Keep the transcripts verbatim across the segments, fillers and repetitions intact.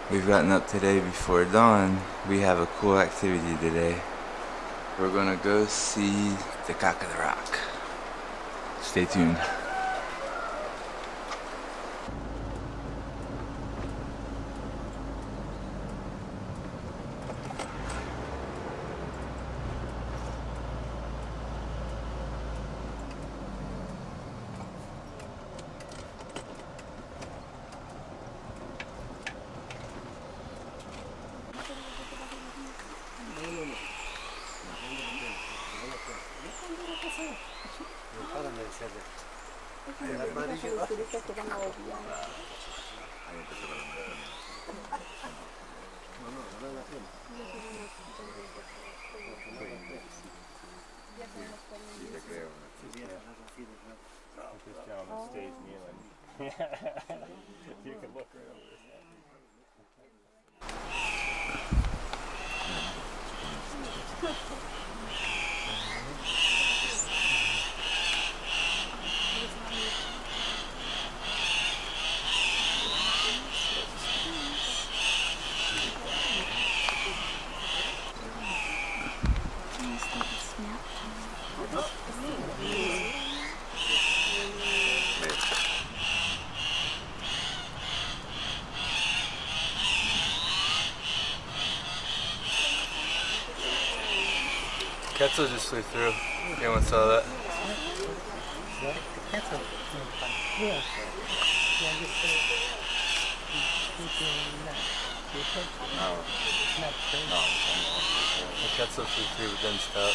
We've gotten up today before dawn. We have a cool activity today. We're gonna go see the Cock-of-the-Rock. Stay tuned. You can look right over his head. Ketzel just flew through. Anyone saw that? No. No. The Ketzel flew through but didn't stop.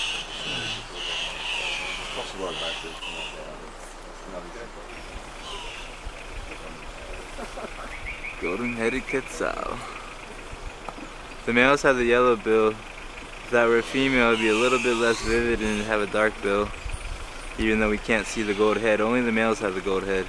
Possible back Golden-headed Quetzal. The males have the yellow bill. If that were a female, it would be a little bit less vivid and have a dark bill. Even though we can't see the gold head, only the males have the gold head.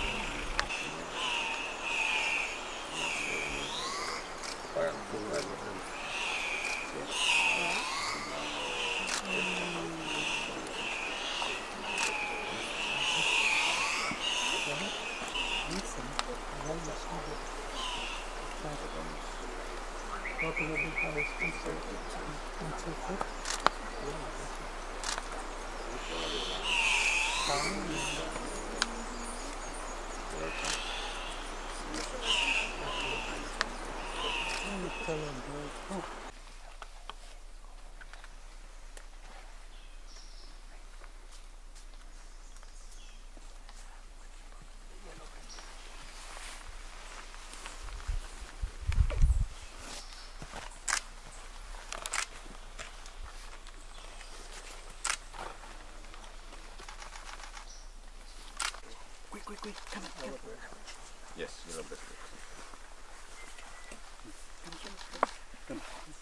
Quick, quick, quick, come on, come on. Yes, a little bit. Come on.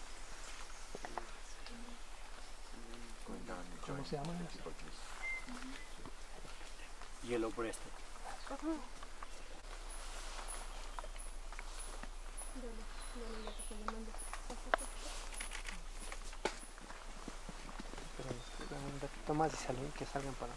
¿Cómo se llama? Yellow breasted. Un ratito más y salen, que salgan para.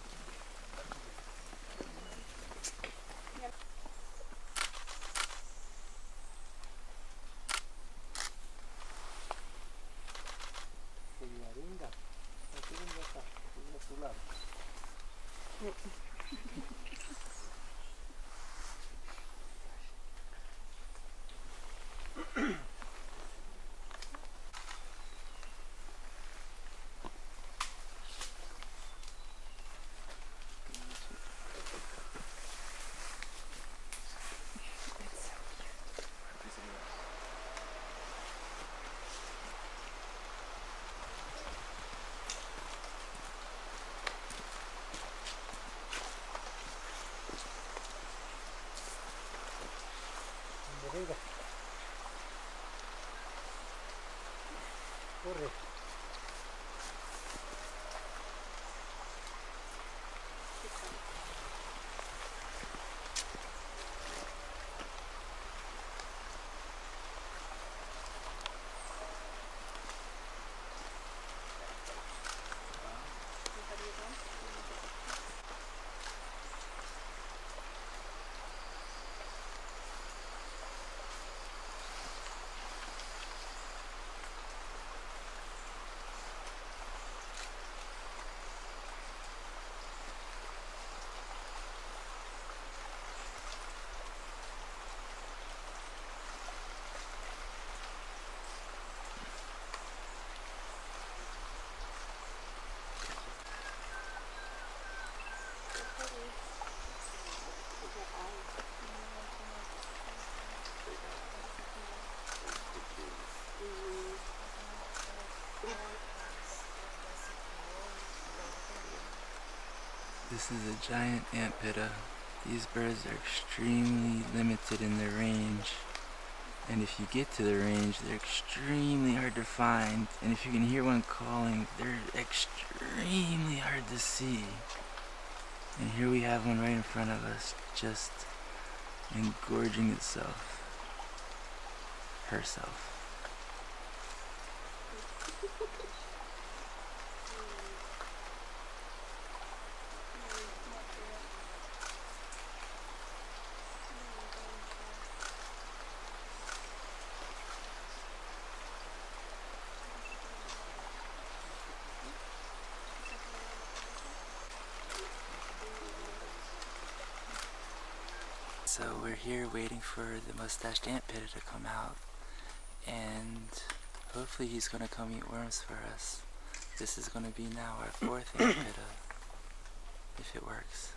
This is a giant antpitta. These birds are extremely limited in their range. And if you get to the range, they're extremely hard to find. And if you can hear one calling, they're extremely hard to see. And here we have one right in front of us, just engorging itself. Herself. So we're here waiting for the mustached antpitta to come out, and hopefully he's going to come eat worms for us. This is going to be now our fourth antpitta, if it works.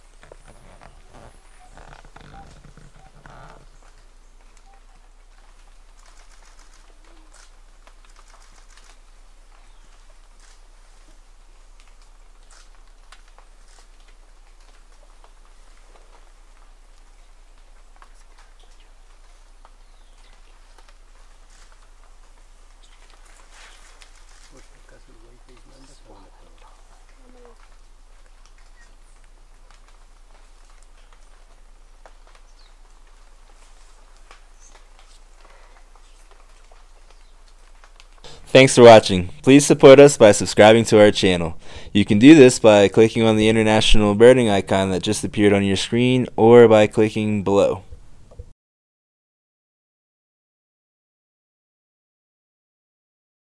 Thanks for watching. Please support us by subscribing to our channel. You can do this by clicking on the international birding icon that just appeared on your screen or by clicking below.